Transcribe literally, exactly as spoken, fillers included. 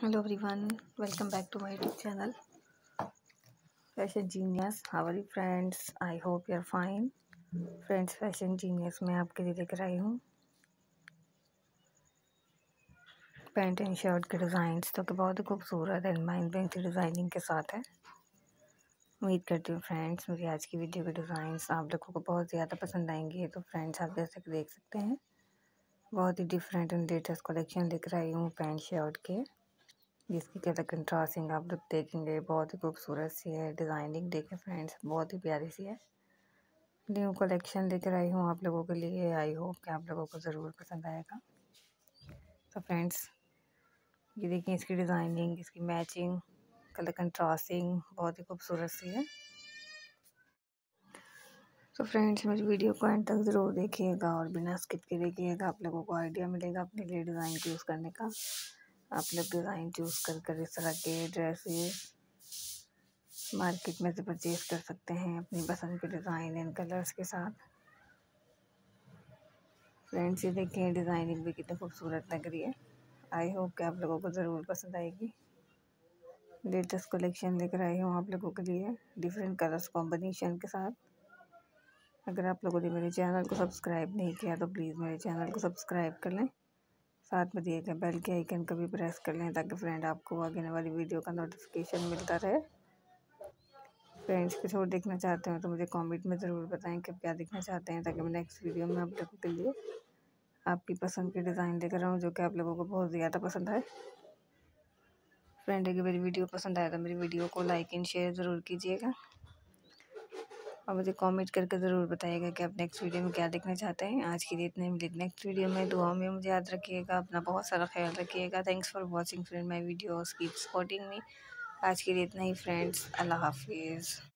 Hello everyone, welcome back to my YouTube channel Fashion Genius. How are you friends? I hope you are fine. Friends, Fashion Genius में आपके लिए लेकर आई हूँ pant and shirt के designs तो कि बहुत ही खूबसूरत एंड माइंड ब्लोइंग डिज़ाइनिंग के साथ है। उम्मीद करती हूँ फ्रेंड्स मेरी आज की वीडियो के डिज़ाइंस आप लोगों को बहुत ज़्यादा पसंद आएंगे। तो फ्रेंड्स आप जैसे कि देख सकते हैं बहुत ही डिफरेंट एंड लेटेस्ट कलेक्शन लेकर आई हूँ पैंट शर्ट के, जिसकी कलर कंट्रास्टिंग आप लोग देखेंगे बहुत ही खूबसूरत सी है। डिज़ाइनिंग देखें फ्रेंड्स बहुत ही प्यारी सी है। न्यू कलेक्शन लेकर आई हूँ आप लोगों के लिए। आई होप कि आप लोगों को ज़रूर पसंद आएगा। तो फ्रेंड्स ये देखिए इसकी डिज़ाइनिंग, इसकी मैचिंग, कलर कंट्रास्टिंग बहुत ही खूबसूरत सी है। तो फ्रेंड्स मेरी वीडियो को एंड तक ज़रूर देखिएगा और बिना स्किप के देखिएगा, आप लोगों को आइडिया मिलेगा अपने लिए डिज़ाइन चूज़ करने का। आप लोग डिज़ाइन चूज़ कर कर इस तरह के ड्रेसेस मार्केट में से परचेज़ कर सकते हैं अपनी पसंद के डिज़ाइन एंड कलर्स के साथ। फ्रेंड्स ये देखें डिज़ाइनिंग भी कितनी खूबसूरत लग रही है। आई होप कि आप लोगों को ज़रूर पसंद आएगी। लेटेस्ट कलेक्शन लेकर आई हूँ आप लोगों के लिए डिफरेंट कलर्स कॉम्बिनेशन के साथ। अगर आप लोगों ने मेरे चैनल को सब्सक्राइब नहीं किया तो प्लीज़ मेरे चैनल को सब्सक्राइब कर लें, साथ में दिए गए बेल के आइकन को भी प्रेस कर लें ताकि फ्रेंड आपको आगे वाली वीडियो का नोटिफिकेशन मिलता रहे। फ्रेंड्स कुछ और देखना चाहते हो तो मुझे कमेंट में ज़रूर बताएं कि क्या देखना चाहते हैं ताकि मैं नेक्स्ट वीडियो में आप लोगों के लिए आपकी पसंद के डिज़ाइन लेकर आऊँ जो कि आप लोगों को बहुत ज़्यादा पसंद आए। फ्रेंड अगर मेरी वीडियो पसंद आए तो मेरी वीडियो को लाइक एंड शेयर ज़रूर कीजिएगा और मुझे कमेंट करके ज़रूर बताइएगा कि आप नेक्स्ट वीडियो में क्या देखना चाहते हैं। आज के लिए इतने मिले नेक्स्ट वीडियो में, दुआ में मुझे याद रखिएगा, अपना बहुत सारा ख्याल रखिएगा। Thanks for watching friend my videos, keep supporting me. आज के लिए इतना ही फ्रेंड्स, अल्लाह हाफिज़।